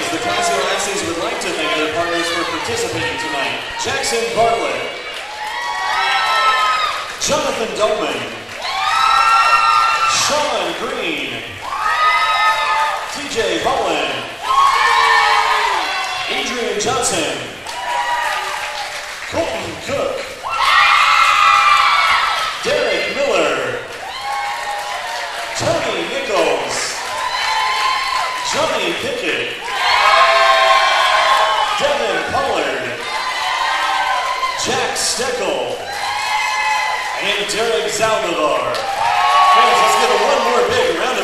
the Classy Lassies would like to thank their partners for participating tonight. Jackson Bartlett, Jonathan Dolman, Sean Green, TJ Holland, Adrian Johnson, Colton Cook, Derek Miller, Tony Nichols, Johnny Pickett, Devin Pollard, Jack Steckel, and Derek Zaldivar. Fans, let's give it one more big round